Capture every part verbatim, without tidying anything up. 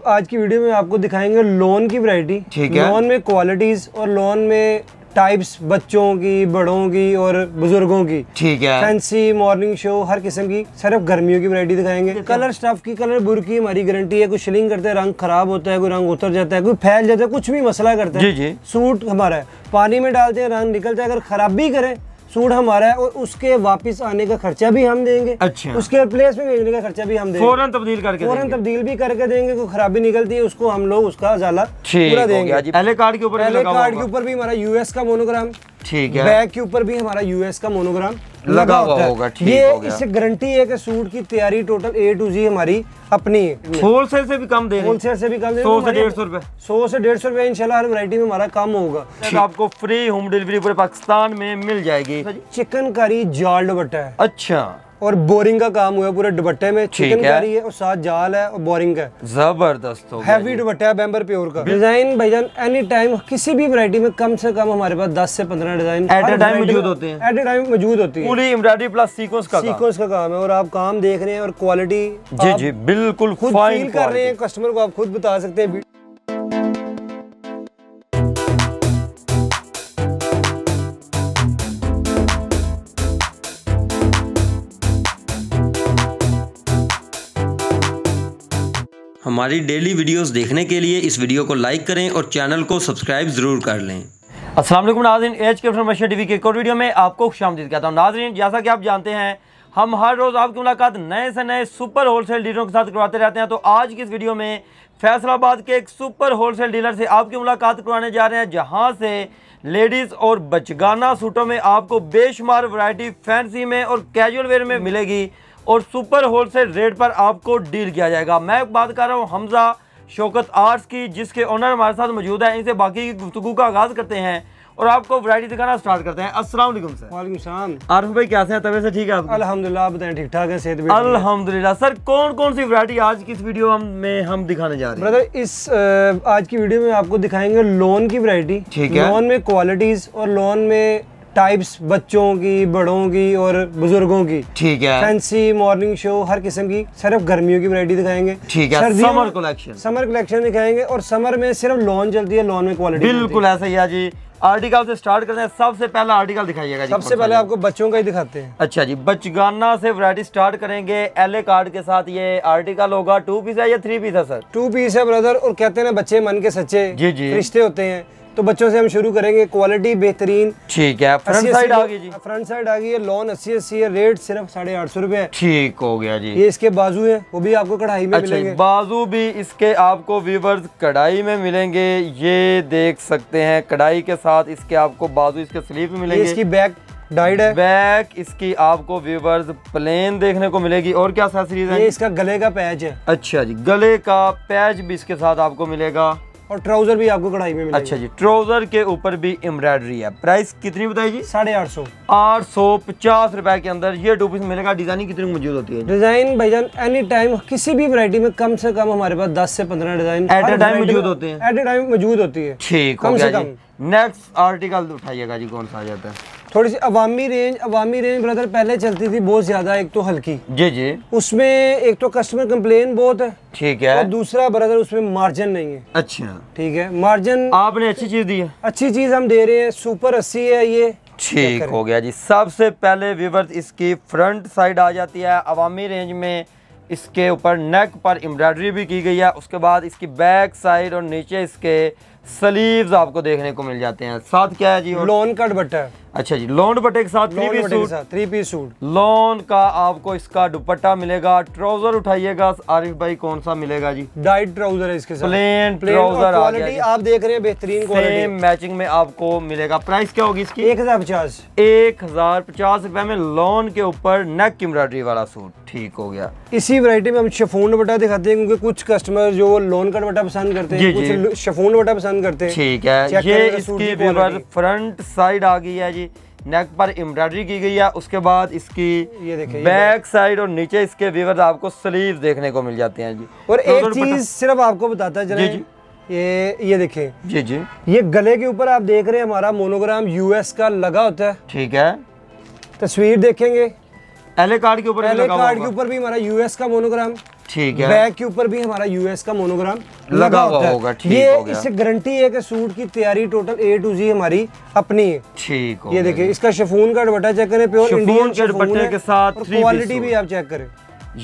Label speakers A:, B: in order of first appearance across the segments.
A: आज की वीडियो में आपको दिखाएंगे लोन की वैरायटी।
B: ठीक है।
A: लोन में क्वालिटीज और लोन में टाइप्स, बच्चों की, बड़ों की और बुजुर्गों की।
B: ठीक है।
A: फैंसी, मॉर्निंग शो, हर किस्म की, सिर्फ गर्मियों की वैरायटी दिखाएंगे। कलर स्टफ की, कलर बुर की हमारी गारंटी है। कोई शिलिंग करते हैं रंग खराब होता है, कोई रंग उतर जाता है, कोई फैल जाता है, कुछ भी मसला करता है।
B: जी जी।
A: सूट हमारा है, पानी में डालते हैं रंग निकलता है, अगर खराबी करे सूट हमारा है और उसके वापस आने का खर्चा भी हम देंगे।
B: अच्छा।
A: उसके प्लेस में भेजने का खर्चा भी हम देंगे।
B: फौरन तब्दील करके
A: फौरन तब्दील भी करके देंगे। कोई खराबी निकलती है उसको हम लोग उसका उजाला पूरा देंगे।
B: पहले कार्ड के ऊपर
A: पहले कार्ड के ऊपर भी हमारा यूएस का मोनोग्राम।
B: ठीक है।
A: बैग के ऊपर भी हमारा यूएस का मोनोग्राम
B: लगा हुआ होगा। ठीक
A: ये
B: हो गया।
A: इससे गारंटी है कि सूट की तैयारी टोटल ए टू जी हमारी अपनी है।
B: होलसेल से भी कम दे रहे हैं।
A: होलसेल से भी कम दे रहे
B: सौ से डेढ़ सौ रुपए
A: सौ से डेढ़ सौ रुपए इंशाल्लाह हर वैरायटी में हमारा कम होगा।
B: आपको फ्री होम डिलीवरी पूरे पाकिस्तान में मिल जाएगी।
A: चिकनकारी जाल दुपट्टा है।
B: अच्छा।
A: और बोरिंग का काम हुआ पूरे दुपट्टे में। चिकनकारी है और साथ जाल है और बोरिंग है।
B: जबरदस्त हो गया।
A: हैवी दुपट्टा है बैम्बर प्योर का। डिजाइन भाईजान एनी टाइम किसी भी वैरायटी में कम से कम हमारे पास दस से पंद्रह डिजाइन
B: एट ए टाइम मौजूद होते हैं।
A: एट ए टाइम मौजूद होती है।
B: पूरी एम्ब्रॉयडरी प्लस सीक्वेंस का
A: सीक्वेंस का काम है और आप काम देख रहे हैं और क्वालिटी
B: जी जी बिल्कुल
A: खुद फील कर रहे हैं। कस्टमर को आप खुद बता सकते हैं।
C: हमारी डेली वीडियोस देखने के लिए इस वीडियो को लाइक करें और चैनल को सब्सक्राइब जरूर कर लें।
B: अस्सलाम वालेकुम नाज़रीन, एच के इन्फॉर्मेशन टीवी के एक और वीडियो में आपको खुशामदीद कहता हूं। नाज़रीन, जैसा कि आप जानते हैं हम हर रोज़ आपकी मुलाकात नए से नए सुपर होलसेल डीलरों के साथ करवाते रहते हैं। तो आज की इस वीडियो में फैसलाबाद के एक सुपर होलसेल डीलर से आपकी मुलाकात करवाने जा रहे हैं, जहाँ से लेडीज़ और बचगाना सूटों में आपको बेशुमार वैरायटी फैंसी में और कैजुअल वेयर में मिलेगी और सुपर होलसेल रेट पर आपको डील किया जाएगा। मैं बात कर रहा हूँ हमजा शौकत आर्ट्स की, जिसके ओनर हमारे साथ मौजूद है। इनसे बाकी की गुफ्तगू का आगाज़ करते हैं और आपको वैरायटी दिखाना स्टार्ट करते हैं। अस्सलाम वालेकुम सर।
A: वालेकुम सलाम।
B: आरिफ भाई कैसे हैं? तबीयत से ठीक है आपकी?
A: अल्हम्दुलिल्लाह, आप बताएं ठीक ठाक है? सेहत भी
B: अल्हम्दुलिल्लाह। सर कौन कौन सी वैरायटी आज की इस वीडियो हम में हम दिखाने जा रहे हैं?
A: ब्रदर, इस आ, आज की वीडियो में आपको दिखाएंगे लोन की वैरायटी।
B: ठीक है।
A: लोन में क्वालिटीज और लोन में टाइप्स, बच्चों की, बड़ों की और बुजुर्गों की।
B: ठीक है।
A: फैंसी, मॉर्निंग शो, हर किस्म की, सिर्फ गर्मियों की वैरायटी दिखाएंगे।
B: ठीक है। समर कलेक्शन
A: समर कलेक्शन दिखाएंगे और समर में सिर्फ लोन चलती है। लोन में क्वालिटी
B: बिल्कुल ऐसा ही है जी। आर्टिकल से स्टार्ट करते हैं। सबसे पहला आर्टिकल दिखाइएगा जी।
A: सबसे पहले आपको बच्चों का ही दिखाते हैं।
B: अच्छा जी, बचगाना से वैरायटी स्टार्ट करेंगे। एल ए कार्ड के साथ ये आर्टिकल होगा। टू पीस है या थ्री पीस है सर? टू
A: पीस है ब्रदर। और कहते हैं ना बच्चे मन के सच्चे
B: जी जी
A: रिश्ते होते हैं, तो बच्चों से हम शुरू करेंगे। क्वालिटी बेहतरीन।
B: ठीक है। फ्रंट साइड आ गई जी।
A: फ्रंट साइड आ गई है। लोन अस्सी अस्सी है। रेट सिर्फ साढ़े आठ सौ रुपए है।
B: ठीक हो गया जी।
A: ये इसके बाजू है, वो भी आपको कढ़ाई में
B: अच्छा,
A: मिलेंगे।
B: बाजू भी इसके आपको व्यूवर्स कढ़ाई में मिलेंगे। ये देख सकते हैं कढ़ाई के साथ इसके आपको बाजू, इसके स्लीव में मिलेंगे।
A: इसकी बैक डाइड है।
B: बैक इसकी आपको व्यूवर्स प्लेन देखने को मिलेगी। और क्या एक्सेसरीज है?
A: ये इसका गले का पैच है।
B: अच्छा जी, गले का पैच भी इसके साथ आपको मिलेगा
A: और ट्राउजर भी आपको कढ़ाई में मिलेगा।
B: अच्छा जी, ट्राउजर के ऊपर भी एम्ब्रॉयडरी है। प्राइस कितनी बताई जी?
A: साढ़े आठ सौ
B: आठ सौ पचास रुपए के अंदर ये टू पीस मिलेगा। डिजाइनिंग कितनी मौजूद होती है?
A: डिजाइन भाईजान एनी टाइम किसी भी वैरायटी में कम से कम हमारे पास दस से पंद्रह डिजाइन
B: एट ए टाइम मौजूद होते हैं।
A: एट ए टाइम मौजूद होती है।
B: ठीक
A: कम से कम।
B: नेक्स्ट आर्टिकल उठाइएगा जी, कौन सा आ जाता है?
A: थोड़ी सी अवामी रेंज। अवामी रेंज ब्रदर पहले चलती थी बहुत ज्यादा, एक तो हल्की
B: जी जी,
A: उसमें एक तो कस्टमर कंप्लेन बहुत है।
B: ठीक है।
A: और दूसरा ब्रदर उसमें मार्जिन नहीं है।
B: अच्छा,
A: ठीक है। मार्जिन
B: आपने अच्छी चीज दी है।
A: अच्छी चीज हम दे रहे हैं। सुपर अस्सी है ये।
B: ठीक हो गया जी। सबसे पहले व्यूवर्स इसकी फ्रंट साइड आ जाती है अवामी रेंज में। इसके ऊपर नेक पर एम्ब्रॉयडरी भी की गई है। उसके बाद इसकी बैक साइड और नीचे इसके स्लीव्स आपको देखने को मिल जाते हैं। साथ क्या है जी?
A: लोन का दुपट्टा है।
B: अच्छा जी, लोन दुपट्टे के साथ three piece suit.
A: Three piece suit
B: lawn का आपको इसका दुपट्टा मिलेगा। ट्राउजर उठाइएगा आरिफ भाई, कौन सा मिलेगा जी?
A: डाइट ट्राउजर है इसके साथ।
B: प्लेन ट्राउजर आ गया।
A: आप देख रहे हैं बेहतरीन क्वालिटी
B: मैचिंग में आपको मिलेगा। प्राइस क्या होगी इसकी?
A: एक हजार पचास
B: एक हजार पचास रुपए में लोन के ऊपर नेक एम्ब्रॉयडरी वाला सूट। ठीक हो गया।
A: इसी वैरायटी में हम शिफॉन दुपट्टा दिखाते हैं, क्योंकि कुछ कस्टमर जो लोन का दुपट्टा पसंद करते हैं, कुछ शिफॉन दुपट्टा पसंद करते हैं।
B: ठीक है। ये इसकी फ्रंट साइड आ गई है जी। नेक पर एम्ब्रॉयडरी की गई है। उसके बाद इसकी
A: ये देखिए
B: बैक साइड और नीचे इसके व्यूअर्स आपको स्लीव देखने को मिल जाते हैं जी।
A: और एक चीज सिर्फ आपको बताता चले, ये ये देखें
B: जी जी,
A: ये गले के ऊपर आप देख रहे हैं हमारा मोनोग्राम यूएस का लगा होता है।
B: ठीक है।
A: तस्वीर देखेंगे
B: एल ए कार्ड के ऊपर
A: एल ए कार्ड के ऊपर भी हमारा यूएस का मोनोग्राम।
B: ठीक है।
A: बैक के ऊपर भी हमारा यूएस का मोनोग्राम
B: लगा
A: लगा
B: हुआ
A: होता
B: होगा,
A: है।
B: ठीक
A: ये
B: हो गया।
A: इससे गारंटी है कि सूट की तैयारी टोटल ए टू जी हमारी अपनी है।
B: ठीक हो
A: ये
B: गया
A: देखिए,
B: जी।
A: इसका शिफॉन का दुपट्टा चेक करें, प्योर
B: शिफॉन
A: इंडियन
B: के दुपट्टे के साथ थ्री पीस
A: क्वालिटी भी
B: सूट।
A: आप चेक करें।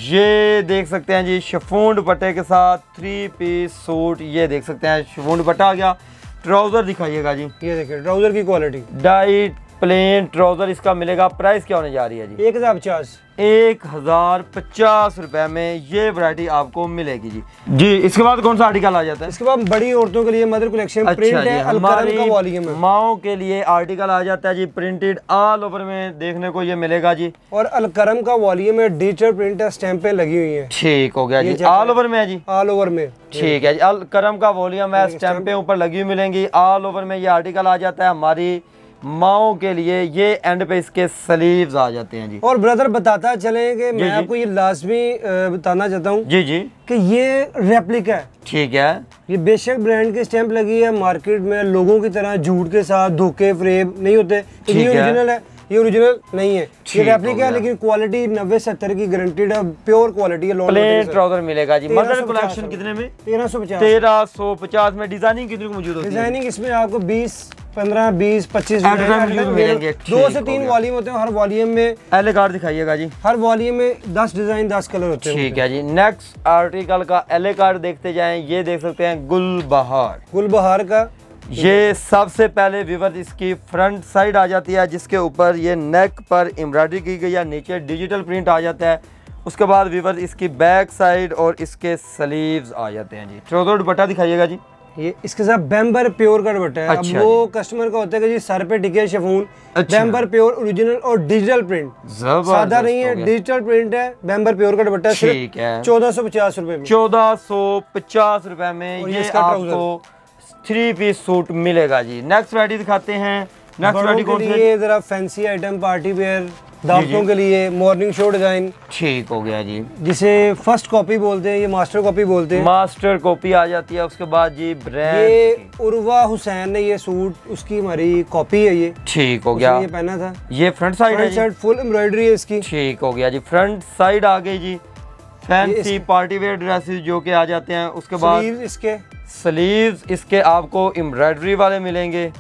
B: ये देख सकते हैं जी, शिफॉन दुपट्टे के साथ थ्री पीस सूट, ये देख सकते हैं शिफॉन दुपट्टा आ गया। ट्राउजर दिखाइएगा जी,
A: ये देखिए ट्राउजर की क्वालिटी
B: डाइट प्लेन ट्राउजर इसका मिलेगा। प्राइस क्या होने जा रही है जी?
A: एक हजार पचास
B: एक हजार पचास रुपए में ये वैरायटी आपको मिलेगी जी। जी इसके बाद कौन सा आर्टिकल आ जाता है?
A: इसके बाद बड़ी औरतों के लिए मदर कलेक्शन
B: अच्छा
A: प्रिंट
B: जी,
A: है, अलकरम का वॉल्यूम है।
B: माओ के लिए आर्टिकल आ जाता है जी, प्रिंटेड ऑल ओवर में देखने को ये मिलेगा जी।
A: और अलकरम का वॉल्यूम है, डिजिटल प्रिंट है, स्टैंपें लगी हुई है।
B: ठीक हो गया
A: ये
B: जी,
A: चेक
B: ऑल
A: करें।
B: ओवर में है जी।
A: ऑल ओवर में
B: ठीक है जी, अलकरम का वॉल्यूम है, स्टैंपें ऊपर लगी हुई मिलेंगी, ऑल ओवर में ये आर्टिकल आ जाता है हमारी माओ के लिए। ये एंड पे इसके स्लीव्स आ जाते हैं जी।
A: और ब्रदर बताता चले कि मैं
B: जी।
A: आपको ये लाजमी अ, बताना चाहता हूँ
B: जी जी
A: कि ये रेप्लिका है।
B: ठीक है।
A: ये बेशक ब्रांड की स्टैंप लगी है, मार्केट में लोगों की तरह झूठ के साथ धोखे फ्रेब नहीं होते।
B: ठीक
A: ये
B: है।
A: ओरिजिनल है, ये ओरिजिनल नहीं है,
B: ठीक
A: ये
B: हो
A: रेप्लिका है,
B: गया।
A: लेकिन क्वालिटी नब्बे सत्तर की गारंटीड है, प्योर क्वालिटी है।
B: प्लेन ट्राउजर मिलेगा जी।
A: तेरह
B: मदर
A: सौ पचास
B: कलेक्शन कितने में?
A: तेरह सौ पचास
B: तेरह सौ पचास में। डिजाइनिंग कितनी को मौजूद होती है?
A: डिजाइनिंग इसमें आपको बीस पंद्रह बीस पच्चीस
B: At a time use मिलेंगे,
A: दो
B: ठीक
A: से
B: हो
A: तीन
B: गया।
A: वॉल्यूम होते हैं, हर वॉल्यूम में
B: एले कार्ड दिखाइएगा जी।
A: हर वॉल्यूम में दस डिजाइन दस कलर होते हैं।
B: ठीक है जी, नेक्स्ट आर्टिकल का एले कार्ड देखते जाएं। ये देख सकते हैं गुलबहार।
A: गुलबहार का
B: ये सबसे पहले व्यूअर्स इसकी फ्रंट साइड आ जाती है, जिसके ऊपर ये नेक पर एम्ब्रॉयडरी की गई है, नीचे डिजिटल प्रिंट आ जाता है। उसके बाद व्यूअर्स इसकी बैक साइड और इसके स्लीव्स आ जाते हैं जी। ट्राउजर दुपट्टा दिखाइएगा जी।
A: ये इसके साथ बैम्बर प्योर का दुपट्टा है।
B: अच्छा
A: अब वो कस्टमर का होता है कि जी सर पे टिके शिफॉन,
B: अच्छा।
A: बैम्बर प्योर ओरिजिनल और डिजिटल प्रिंट,
B: जबरदस्त
A: सादा नहीं है,
B: हो गया।
A: डिजिटल प्रिंट है, बैम्बर प्योर का दुपट्टा
B: ठीक है।
A: चौदह सौ पचास रुपए में।
B: चौदह सौ पचास रुपए में
A: और ये
B: ये
A: इसका
B: आपको थ्री पीस सूट मिलेगा जी। नेक्स्ट वैरायटी दिखाते हैं। नेक्स्ट
A: बड़ों
B: वैरायटी
A: के
B: कौन सी है?
A: लिए जरा फैंसी आइटम, पार्टी वेयर, दावतों
B: जी।
A: के लिए मॉर्निंग शो डिजाइन,
B: ठीक हो गया जी।
A: जिसे फर्स्ट कॉपी बोलते हैं, ये मास्टर कॉपी बोलते हैं।
B: मास्टर कॉपी आ जाती है। उसके बाद जी ब्रांड,
A: ये उर्वा हुसैन ने ये सूट, उसकी हमारी कॉपी है ये।
B: ठीक हो
A: उसने
B: गया।
A: ये पहना था।
B: ये फ्रंट साइड है
A: फ्रंट
B: जी।
A: साइड फुल एम्ब्रॉयडरी है इसकी।
B: ठीक हो गया जी, फ्रंट साइड आ गई जी। फैंसी
A: इसके-
B: पार्टी वेयर ड्रेसेस जो के आ जाते हैं। उसके बाद
A: स्लीव्स इसके,
B: स्लीव्स इसके आपको एम्ब्रॉयडरी वाले मिलेंगे।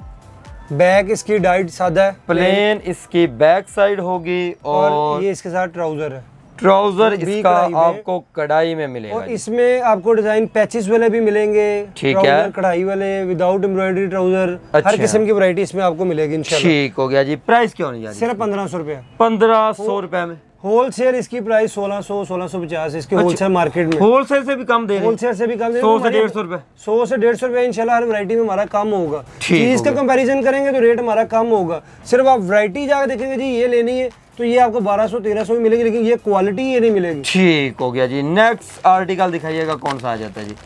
A: बैक इसकी डाइट सादा है,
B: प्लेन इसकी बैक साइड होगी
A: और
B: और
A: ये इसके साथ ट्राउजर है।
B: ट्राउजर
A: भी
B: इसका
A: कढ़ाई में।
B: आपको कढ़ाई में मिलेगा
A: और
B: जी।
A: इसमें आपको डिजाइन पैचेस वाले भी मिलेंगे,
B: ठीक है।
A: ट्राउजर कढ़ाई वाले, विदाउट एम्ब्रॉयडरी ट्राउजर,
B: अच्छा।
A: हर किस्म की वैरायटी इसमें आपको मिलेगी इंशाल्लाह।
B: ठीक हो गया जी। प्राइस क्या होने जा रही है?
A: सिर्फ पंद्रह सौ रुपया
B: पंद्रह सौ रुपए में।
A: होलसेल इसकी प्राइस सोलह सौ सोलह सौ पचास इसके होलसेल मार्केट में।
B: होलसेल से भी कम दे रहे हैं?
A: होलसेल से भी कम दे
B: सौ से डेढ़ सौ रुपए।
A: सौ से डेढ़ सौ रुपये इंशाल्लाह हर वैरायटी में हमारा कम होगा।
B: ठीक
A: चीज
B: हो
A: का
B: गया।
A: कंपैरिजन करेंगे तो रेट हमारा कम होगा। सिर्फ आप वैरायटी जाकर देखेंगे जी ये लेनी है तो ये आपको बारह सौ तेरह सौ में मिलेगी, लेकिन ये क्वालिटी ये नहीं मिलेगी।
B: ठीक हो गया जी। नेक्स्ट आर्टिकल दिखाइएगा कौन सा आ जाता है जी?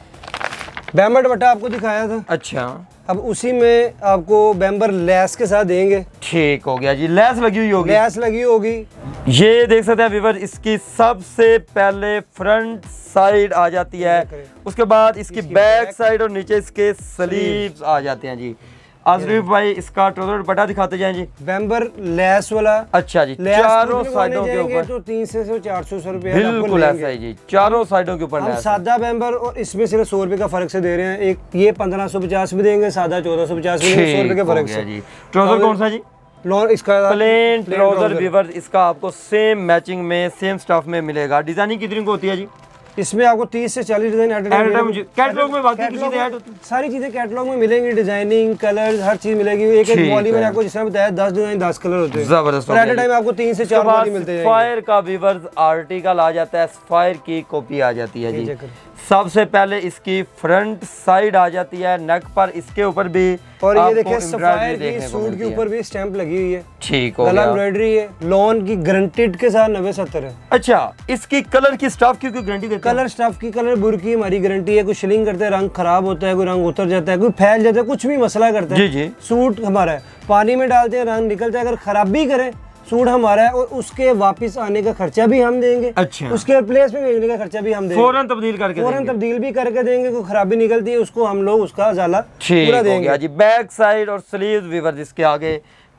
A: बैम्बर दुपट्टा आपको दिखाया था,
B: अच्छा,
A: अब उसी में आपको बैम्बर लेस के साथ देंगे।
B: ठीक हो गया जी। लेस लगी हुई होगी।
A: लेस लगी होगी।
B: ये देख सकते हैं व्यूअर, इसकी सबसे पहले फ्रंट साइड आ जाती है, उसके बाद इसकी
A: इसकी
B: बैक
A: बैक
B: साइड और नीचे इसके स्लीव्स आ जाते हैं जी। आजरीफ भाई इसका ट्राउजर दुपट्टा दिखाते जाएं जी।
A: बैम्बर लेस वाला।
B: अच्छा जी,
A: लेस
B: चारों
A: दूसरे
B: साइडों
A: वाले
B: के
A: जाएंगे
B: ऊपर
A: तो तीन सौ से चार सौ सौ रुपये
B: बिल्कुल ऐसा ही जी, चारों साइडों के ऊपर
A: हम
B: लेस है।
A: सादा बैम्बर और इसमें सिर्फ सौ रुपए का फर्क से दे रहे हैं। एक ये पंद्रह सौ पचास में देंगे, सादा चौदह सौ पचास में देंगे, सौ रुपए
B: ठीक
A: के
B: हो
A: फर्क
B: गया
A: से
B: जी। ट्राउजर कौन सा जी?
A: लॉन इसका
B: plain
A: plain
B: trouser
A: trouser।
B: Viewer, इसका आपको सेम मैचिंग में सेम स्टफ में मिलेगा। डिजाइनिंग कितनी को होती है जी?
A: इसमें आपको तीस से चालीस डिजाइन
B: At a time मुझे- कैटलॉग में बाकी की चीजें ऐड होती हैं?
A: सारी चीजें कैटलॉग में मिलेंगी, डिजाइनिंग, कलर, हर चीज मिलेगी। एक एक
B: ठीक
A: बॉली में
B: है।
A: आपको जिस तरह बताया दस डिजाइन दस कलर होते हैं।
B: जबरदस्त हो
A: और एट
B: गया
A: अ
B: जी।
A: टाइम आपको तीन से
B: उसके
A: चार
B: बाद
A: बॉडी मिलते हैं।
B: फायर का व्यूअर्स आर्टिकल आ जाता है, फायर की कॉपी आ जाती है
A: ये
B: जी।
A: चेक करो।
B: सबसे पहले इसकी फ्रंट साइड आ जाती है, नेक पर इसके ऊपर भी
A: और ये
B: आपको
A: देखिए
B: embroidery
A: सफायर की
B: देखने को
A: सूट के
B: मिलती है।
A: ऊपर भी स्टैंप लगी हुई है।
B: ठीक हो
A: गला
B: गया।
A: एम्ब्रॉयडरी है, लॉन की गारंटेड के साथ नब्बे सत्तर है।
B: अच्छा, इसकी कलर की स्टफ की कोई गारंटी देते हैं?
A: कलर स्टफ की, कलर बुर की हमारी गारंटी है। कोई शिलिंग करते हैं रंग खराब होता है, कोई रंग उतर जाता है, कोई फैल जाता है, कुछ भी मसला करता है,
B: जी जी।
A: सूट हमारा है। पानी में डालते हैं रंग निकलता है, अगर खराबी करें सूट हमारा है और उसके वापस आने का खर्चा भी हम देंगे।
B: अच्छा।
A: उसके प्लेस में भेजने का खर्चा भी हम देंगे।
B: फौरन तब्दील करके
A: फौरन
B: देंगे।
A: तब्दील भी करके देंगे। कोई खराबी निकलती है उसको हम लोग उसका उजाला
B: ठीक
A: पूरा
B: हो
A: देंगे।
B: गया जी। बैक साइड और स्लीव व्यूअर्स इसके आगे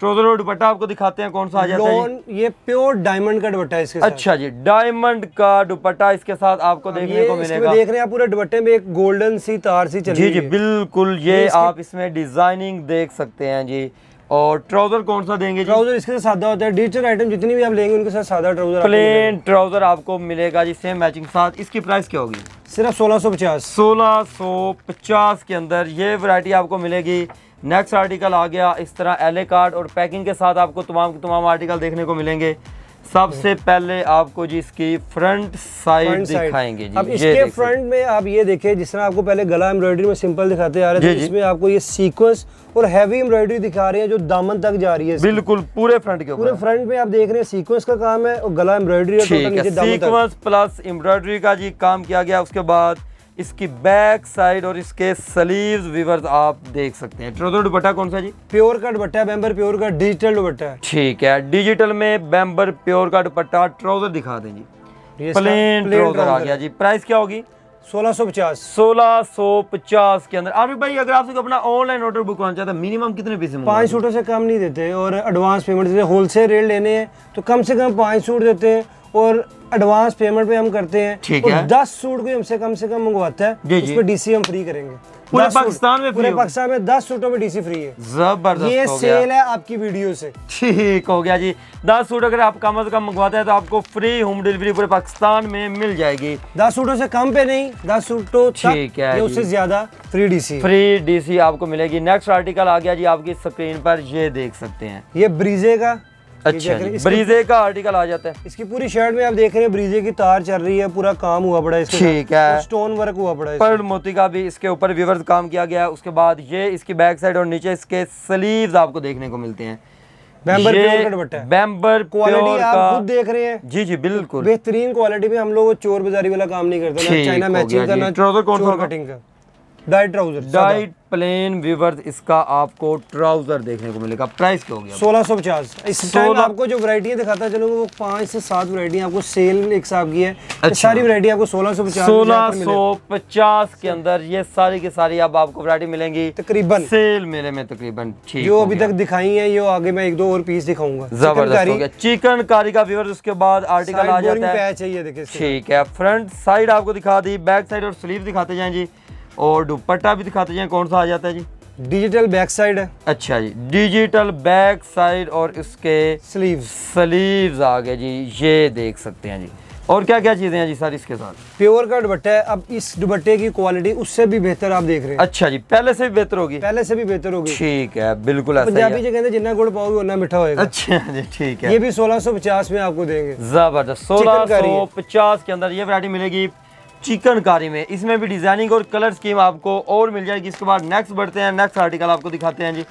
B: ट्राउजर और दुपट्टा आपको दिखाते हैं, कौन सा आ जाता है
A: जी? ये प्योर डायमंड का दुपट्टा है इसके साथ।
B: अच्छा जी, डायमंड का दुपट्टा इसके साथ आपको देखने को मिलेगा।
A: देख रहे हैं आप पूरे दुपट्टे में एक गोल्डन सी तार सी चली
B: जी जी बिल्कुल, ये आप इसमें डिजाइनिंग देख सकते हैं जी। और ट्राउजर कौन सा देंगे?
A: ट्राउजर इसके साथ सादा होता है। डिजिटल आइटम जितनी भी आप लेंगे उनके साथ सादा ट्राउजर,
B: प्लेन ट्राउजर आपको मिलेगा जी, सेम मैचिंग साथ। इसकी प्राइस क्या होगी?
A: सिर्फ सोलह सौ पचास।
B: सोलह सौ पचास के अंदर ये वैरायटी आपको मिलेगी। नेक्स्ट आर्टिकल आ गया इस तरह एले कार्ड और पैकिंग के साथ आपको तमाम तमाम आर्टिकल देखने को मिलेंगे। सबसे पहले आपको जी इसकी फ्रंट साइड दिखाएंगे जी।
A: अब इसके फ्रंट में आप ये देखें, जिस तरह आपको पहले गला एम्ब्रॉयडरी में सिंपल दिखाते आ रहे थे, इसमें आपको ये सीक्वेंस और हैवी एम्ब्रॉयडरी दिखा रहे हैं जो दामन तक जा रही है।
B: बिल्कुल पूरे फ्रंट के ऊपर,
A: पूरे फ्रंट में आप देख रहे हैं सीक्वेंस का काम है और गला एम्ब्रॉयडरी और टोटल नीचे दामन तक
B: सीक्वेंस प्लस एम्ब्रॉयडरी का जी काम किया गया। उसके बाद इसकी बैक साइड और इसके स्लीव्स वीवर्स आप देख सकते हैं। ट्राउजर दुपट्टा कौन सा जी?
A: प्योर का दुपट्टा है, बैम्बर प्योर का डिजिटल दुपट्टा है।
B: ठीक है, डिजिटल में बैम्बर प्योर का दुपट्टा। ट्राउजर दिखा दें जी, प्लेन ट्राउजर आ गया जी। प्राइस क्या होगी?
A: सोलह सौ पचास।
B: सोलह सौ पचास के अंदर। आरिफ भाई अगर आपसे अपना ऑनलाइन ऑर्डर बुक करना चाहते हैं मिनिमम कितने पीस?
A: पाँच सूटों से कम नहीं देते और एडवांस पेमेंट देते। होलसेल रेट लेने हैं तो कम से कम पाँच सूट देते हैं और एडवांस पेमेंट पे हम करते हैं।
B: ठीक
A: और
B: है।
A: दस सूट कोई हमसे कम से कम मंगवाता है उस पे डीसी हम फ्री करेंगे।
B: पूरे पाकिस्तान में
A: पूरे पाकिस्तान में दस सूटों में डीसी फ्री है।
B: जबरदस्त,
A: ये सेल है आपकी वीडियो से।
B: ठीक हो गया जी। दस सूट अगर आप कम से कम मंगवाते हैं तो आपको फ्री होम डिलीवरी पूरे पाकिस्तान में मिल जाएगी।
A: दस सूटों से कम पे नहीं, दस सूटों
B: ठीक है,
A: उससे ज्यादा फ्री डीसी
B: फ्री डीसी आपको मिलेगी। नेक्स्ट आर्टिकल आ गया जी आपकी स्क्रीन पर, ये देख सकते हैं।
A: ये ब्रीजे का,
B: अच्छा ब्रीजे का आर्टिकल आ जाता है।
A: इसकी पूरी शर्ट में आप देख रहे हैं ब्रीजे की तार चल रही है, पूरा काम हुआ पड़ा है इसके।
B: ठीक है,
A: स्टोन वर्क हुआ पड़ा है,
B: पर्ल मोती का भी इसके ऊपर विवर्स काम किया गया है। उसके बाद ये इसकी बैक साइड और नीचे इसके स्लीव्स आपको देखने को मिलते हैं।
A: बैम्बर प्योर का दुपट्टा है।
B: बैम्बर
A: क्वालिटी आप खुद देख रहे हैं।
B: जी जी बिल्कुल
A: बेहतरीन क्वालिटी में। हम लोग चोर बाजारी वाला काम नहीं करते ना, चाइना मैचिंग का ना
B: ट्राउजर कौन सा
A: कटिंग का। Diet trouser,
B: diet plain weavers इसका आपको ट्राउजर देखने को मिलेगा। प्राइस क्या हो गया?
A: सोलह सौ पचास। इस टाइम आपको जो वैरायटी दिखाता चलूंगा वो पाँच से सात वैरायटी आपको सेल एक साथ की है। अच्छा। सारी वैरायटी आपको सोलह सौ पचास
B: सोलह सौ पचास के अंदर ये सारी की सारी अब आपको वैरायटी मिलेंगी तकरीबन सेल मेले में तकरीबन। ठीक,
A: जो अभी तक दिखाई है ये आगे मैं एक दो और पीस दिखाऊंगा।
B: जबरदस्त हो गया। चिकन कारी का विवर्स। उसके बाद आर्टिकल आ जाता है। ठीक है, फ्रंट साइड आपको दिखा दी, बैक साइड और स्लीव दिखाते जाएं जी, और दुपट्टा भी दिखाते जाएं। कौन सा आ जाता है जी?
A: डिजिटल बैक साइड है।
B: अच्छा जी, डिजिटल बैक साइड और इसके
A: स्लीव्स
B: स्लीव्स आ गए जी, ये देख सकते हैं जी। और क्या क्या चीजें हैं जी सर इसके साथ?
A: प्योर का दुपट्टा है। अब इस दुपट्टे की क्वालिटी उससे भी बेहतर आप देख रहे हैं।
B: अच्छा जी, पहले से भी बेहतर होगी?
A: पहले से भी बेहतर होगी।
B: ठीक है, बिल्कुल ऐसा ही है।
A: पंजाबी जो कहते हैं जितना गुड़ पाओगे उतना मीठा होएगा।
B: अच्छा जी, ठीक है।
A: ये भी सोलह सौ पचास में आपको देंगे।
B: जबरदस्त। सोलह सौ पचास के अंदर ये वैरायटी मिलेगी चिकनकारी में। इसमें भी डिजाइनिंग और कलर स्कीम आपको और मिल जाएगी। इसके बाद नेक्स्ट बढ़ते हैं, नेक्स्ट आर्टिकल आपको दिखाते हैं जी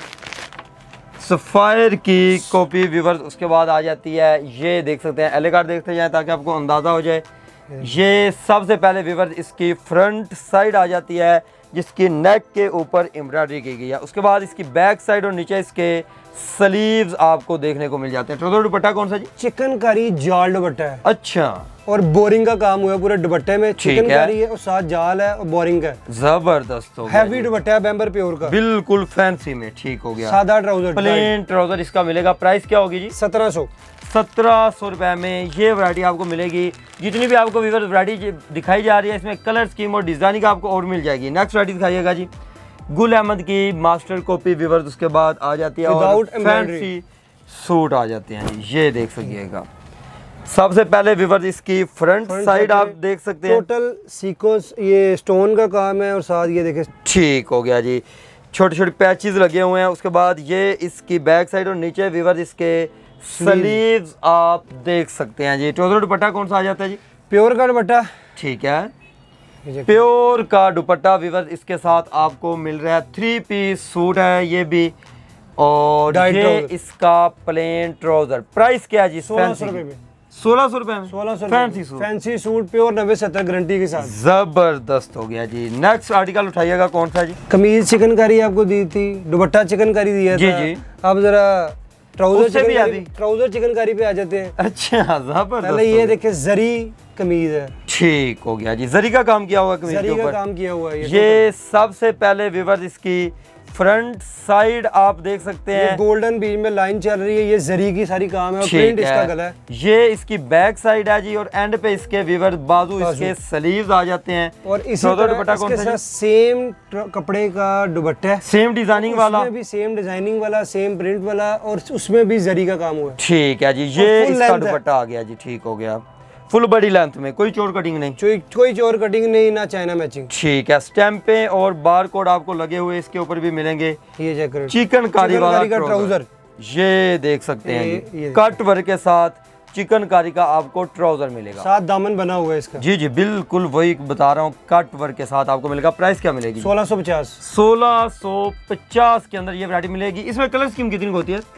B: सफायर की कॉपी विवर्स। उसके बाद आ जाती है, ये देख सकते हैं, एले कार्ड देखते जाएं ताकि आपको अंदाजा हो जाए। ये सबसे पहले विवर्स इसकी फ्रंट साइड आ जाती है जिसकी नेक के ऊपर एम्ब्रॉयडरी की गई है। उसके बाद इसकी बैक साइड और नीचे इसके स्लीव्स आपको देखने को मिल जाते हैं। ट्राउजर दुपट्टा कौन सा जी?
A: चिकनकारी जाल दुपट्टा है।
B: अच्छा,
A: और बोरिंग का काम हुआ है पूरे दुपट्टे में। चिकनकारी है और साथ जाल है और बोरिंग है।
B: जबरदस्त हो गया।
A: हैवी दुपट्टा है बैम्बर प्योर का,
B: बिल्कुल फैंसी में। ठीक हो गया।
A: सादा ट्राउजर,
B: प्लेन ट्राउजर इसका मिलेगा। प्राइस क्या होगी जी?
A: सत्रह सौ।
B: सत्रह सौ रुपए में ये वैरायटी आपको मिलेगी। जितनी भी आपको विवर्स वैरायटी दिखाई जा रही है इसमें कलर स्कीम और डिजाइनिंग आपको और मिल जाएगी। नेक्स्ट वैरायटी दिखाइएगा जी गुल अहमद की मास्टर कॉपी विवर्स। उसके बाद आ जाती है और फैंसी सूट आ जाते हैं जी, ये देख सकिएगा। सबसे पहले विवर्स इसकी फ्रंट, फ्रंट साइड आप देख सकते हैं।
A: टोटल सीक्वेंस ये स्टोन का काम है और साथ ये देखें।
B: ठीक हो गया जी, छोटे छोटे पैचेस लगे हुए हैं। उसके बाद ये इसकी बैक साइड और नीचे विवर्स इसके स्लीव्स आप देख सकते हैं जी। ट्राउजर दुपट्टा कौन सा आ जाता है जी?
A: प्योर का दुपट्टा।
B: ठीक है, प्योर का दुपट्टा विवर्स इसके साथ आपको मिल रहा है। थ्री पीस सूट है ये भी, और ये इसका प्लेन ट्राउजर। प्राइस क्या है जी?
A: सोलह सौ रुपए में।
B: सोलह सौ रुपए में
A: सोलह सौ
B: fancy suit.
A: Fancy suit pure नब्बे सत्तर गारंटी के साथ।
B: जबरदस्त हो गया जी। नेक्स्ट आर्टिकल उठाइएगा कौन सा जी?
A: कमीज चिकनकारी आपको दी थी, दुपट्टा चिकनकारी दिया
B: जी
A: था।
B: जी।
A: अब जरा ट्राउजर चिकनकारी,
B: भी
A: ट्राउजर चिकनकारी पे आ जाते हैं।
B: अच्छा, जबरदस्त।
A: पहले ये देखे जरी कमीज है।
B: ठीक हो गया जी, जरी का काम किया हुआ कमीज
A: जरी
B: के
A: का
B: ऊपर
A: काम किया हुआ है।
B: ये सबसे पहले विवर्स इसकी फ्रंट साइड आप देख सकते हैं
A: गोल्डन बीच में लाइन चल रही है, ये जरी की सारी काम है और प्रिंट इसका गला है।
B: ये इसकी बैक साइड है जी और एंड पे इसके वीवर बाजू इसके स्लीव्स आ जाते हैं।
A: और इसी तरह इसके साथ सेम कपड़े का दुपट्टा है,
B: सेम डिजाइनिंग वाला,
A: उसमें भी सेम डिजाइनिंग वाला, सेम प्रिंट वाला और उसमें भी जरी का काम हुआ है।
B: ठीक है जी, ये इसका दुपट्टा आ गया जी, ठीक हो गया। फुल बड़ी लेंथ में, कोई चोर कटिंग नहीं,
A: कोई कोई चोर कटिंग नहीं, ना चाइना मैचिंग।
B: ठीक है, स्टैंपें और बार कोड आपको लगे हुए इसके ऊपर भी मिलेंगे।
A: ये चेक करें,
B: चिकनकारी वाला
A: का ट्राउजर,
B: ये देख सकते हैं जी, कट वर्क के साथ चिकनकारी का आपको ट्राउजर मिलेगा,
A: साथ दामन बना हुआ है इसका।
B: जी जी बिल्कुल वही बता रहा हूँ, कट वर्क के साथ आपको मिलेगा। प्राइस क्या मिलेगी?
A: सोलह सौ पचास
B: सोलह सौ पचास के अंदर ये वैरायटी मिलेगी। इसमें कलर स्कीम कितनी होती है?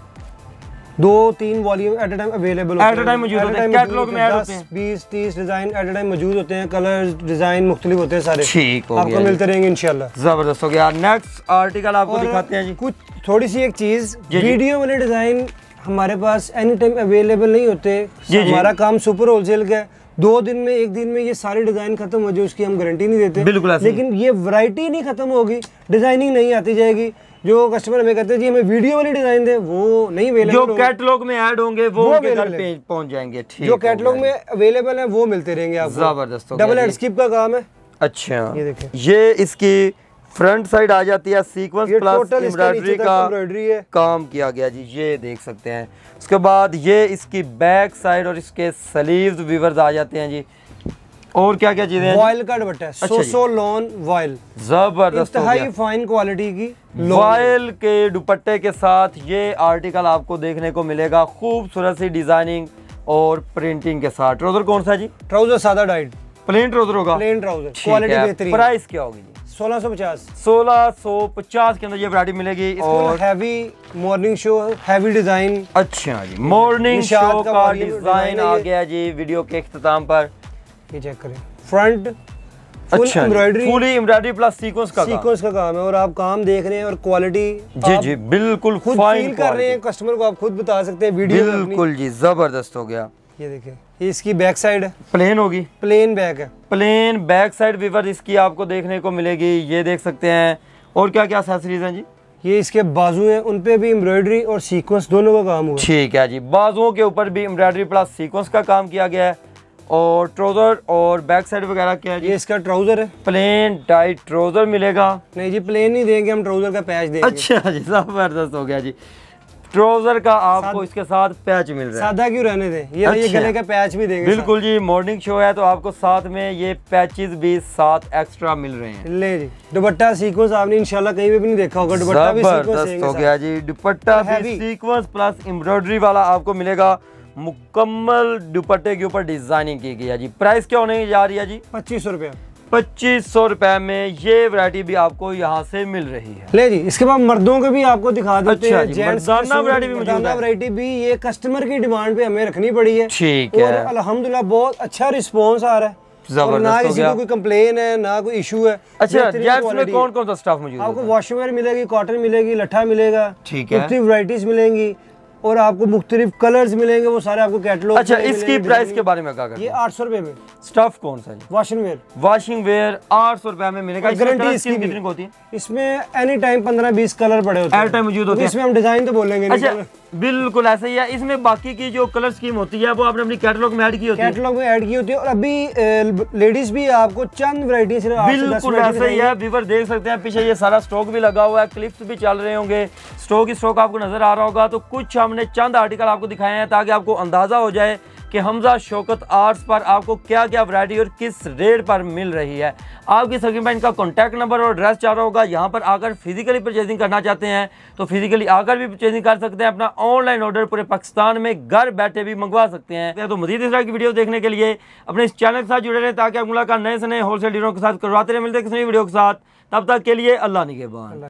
A: दो तीन volume at a time available
B: at a time मौजूद होते हैं, कैटलॉग में ऐड होते हैं,
A: बीस तीस डिजाइन एट अ टाइम मौजूद होते हैं, कलर डिजाइन मुख्तलिफ होते हैं सारे।
B: ठीक हो
A: आपको मिलते रहेंगे इंशाल्लाह।
B: जबरदस्त हो गया। नेक्स्ट आर्टिकल आपको दिखाते हैं जी।
A: कुछ थोड़ी सी एक चीज, वीडियो वाले डिजाइन हमारे पास एनी टाइम अवेलेबल नहीं होते। हमारा काम सुपर होलसेल का है, दो दिन में एक दिन में ये सारे डिजाइन खत्म हो जाए उसकी हम गारंटी नहीं देते।
B: बिल्कुल,
A: लेकिन ये वैरायटी नहीं खत्म होगी, डिजाइनिंग नहीं आती जाएगी। जो कस्टमर हमें कहते हैं जी हमें वीडियो वाली डिजाइन दे, वो नहीं अवेलेबल, जो
B: कैटलॉग में ऐड होंगे वो उनके घर पे पहुंच जाएंगे। ठीक,
A: जो कैटलॉग में अवेलेबल है वो मिलते रहेंगे आपको।
B: जबरदस्त,
A: डबल हेड स्किप का काम है।
B: अच्छा,
A: ये देखें,
B: ये इसकी फ्रंट साइड आ जाती है, सीक्वेंस प्लस एम्ब्रॉयडरी का
A: है
B: काम किया गया जी, ये देख सकते हैं। उसके बाद ये इसकी बैक साइड और इसके स्लीव्स वीवर्स आ जाते हैं जी। और क्या क्या चीजें?
A: वॉयल का दुपट्टा है, सोसो लॉन वॉयल,
B: जबरदस्त,
A: इंतहाई फाइन क्वालिटी की
B: वॉयल के दुपट्टे के साथ ये आर्टिकल आपको देखने को मिलेगा, खूबसूरत सी डिजाइनिंग और प्रिंटिंग के साथ। ट्राउजर कौन सा जी?
A: ट्राउजर सादा डाइट,
B: प्लेन ट्राउजर होगा,
A: प्लेन ट्राउजर, क्वालिटी बेहतरीन।
B: प्राइस क्या होगी जी?
A: सोलह सौ पचास
B: सोलह सौ पचास के अंदर ये वैरायटी मिलेगी। और
A: heavy morning show, heavy design.
B: अच्छा जी, मॉर्निंग शो का डिजाइन आ गया जी वीडियो के इख्तिताम पर।
A: ये चेक करें, फ्रंट
B: अच्छा embroidery, fully embroidery plus sequence का
A: सीक्वेंस का काम है और आप काम देख रहे हैं और क्वालिटी
B: जी जी बिल्कुल
A: खुद फील कर रहे हैं, कस्टमर को आप खुद बता सकते हैं वीडियो।
B: बिल्कुल जी, जबरदस्त हो गया।
A: ये देखिए, ये इसकी बैक साइड है,
B: प्लेन होगी,
A: प्लेन बैक है,
B: प्लेन बैक साइड वीवर इसकी आपको देखने को मिलेगी, ये देख सकते हैं। और क्या क्या एक्सेसरीज हैं जी?
A: ये इसके बाजू हैं, उन पे भी एम्ब्रॉयडरी और सीक्वेंस दोनों का काम हुआ।
B: ठीक है जी, बाजुओं के ऊपर भी एम्ब्रॉयडरी प्लस सीक्वेंस का काम किया गया है। और ट्राउजर और बैक साइड वगैरह क्या है जी?
A: ये इसका ट्राउजर है,
B: प्लेन टाइट ट्राउजर मिलेगा।
A: नहीं जी, प्लेन नहीं देंगे हम, ट्राउजर का पैच देंगे।
B: अच्छा जी, जबरदस्त हो गया जी। ट्राउजर का आपको इसके साथ पैच मिल रहा है,
A: सादा क्यों रहने दें, ये अच्छा। ये गले का पैच भी देंगे।
B: बिल्कुल जी, मॉर्निंग शो है तो आपको साथ में ये पैचेस भी साथ एक्स्ट्रा मिल रहे हैं।
A: ले जी, दुपट्टा सीक्वेंस आपने इंशाल्लाह कहीं भी नहीं देखा होगा, दुपट्टा भी
B: जबरदस्त हो गया जी। दुपट्टा भी सीक्वेंस प्लस एम्ब्रॉयडरी वाला आपको मिलेगा, मुकम्मल दुपट्टे के ऊपर डिजाइनिंग की गई है जी। प्राइस क्या होने जा रही है जी?
A: पच्चीस सौ रुपया
B: पच्चीस सौ रुपए में ये वैरायटी भी आपको यहाँ से मिल रही है।
A: ले जी, इसके बाद मर्दों के भी आपको दिखा देते
B: अच्छा
A: हैं।
B: मर्दाना वैरायटी भी मौजूद है।
A: वैरायटी भी ये कस्टमर की डिमांड पे हमें रखनी पड़ी है।
B: ठीक है,
A: और अल्हम्दुलिल्लाह बहुत अच्छा रिस्पांस आ रहा है, और ना किसी को कोई कंप्लेन है ना कोई इशू है।
B: अच्छा, जेंट्स में कौन कौन सा स्टाफ मौजूद है?
A: आपको वॉशवेयर मिलेगी, कॉटन मिलेगी, लट्ठा मिलेगा,
B: ठीक है,
A: मुख्तलिफ वैरायटीज मिलेंगी और आपको मुख्तलिफ कलर्स मिलेंगे, वो सारे आपको कैटलॉग।
B: अच्छा, इसकी प्राइस के बारे में क्या करते हैं?
A: ये आठ सौ रुपए में।
B: स्टफ कौन सा जी?
A: वॉशिंग वेयर,
B: वॉशिंग वेयर आठ सौ रुपए में मिलेगा।
A: गारंटी इसकी
B: कितनी होती है?
A: इसमें एनी टाइम पंद्रह बीस कलर पड़े होते हैं,
B: एयर टाइम मौजूद होते हैं।
A: इसमें हम डिजाइन तो बोलेंगे नहीं।
B: अच्छा, बिल्कुल ऐसा ही है। इसमें बाकी की जो कलर स्कीम होती है वो आपने अपनी कैटलॉग में ऐड की होती है,
A: कैटलॉग में ऐड की होती है। और अभी लेडीज भी आपको चंद वैरायटी से
B: बिल्कुल ऐसा ही है। व्यूअर देख सकते हैं पीछे ये सारा स्टॉक भी लगा हुआ है, क्लिप्स भी चल रहे होंगे, स्टॉक ही स्टॉक आपको नजर आ रहा होगा। तो कुछ हमने चंद आर्टिकल आपको दिखाए हैं ताकि आपको अंदाजा हो जाए कि हमजा शौकत आर्ट्स पर आपको क्या क्या वैरायटी और किस रेट पर मिल रही है। आपकी स्क्रीन पर इनका कॉन्टैक्ट नंबर और एड्रेस चाह रहा होगा। यहाँ पर आकर फिजिकली परचेजिंग करना चाहते हैं तो फिजिकली आकर भी परचेजिंग कर सकते हैं। अपना ऑनलाइन ऑर्डर पूरे पाकिस्तान में घर बैठे भी मंगवा सकते हैं। तो मजीद इस तरह की वीडियो देखने के लिए अपने इस चैनल के साथ जुड़े रहें ताकि आप मुलाकात नए से नए होलसेल डीलरों के साथ करवाते रहे। मिलते हैं किसी नई वीडियो के साथ, तब तक के लिए अल्लाह निगहबान।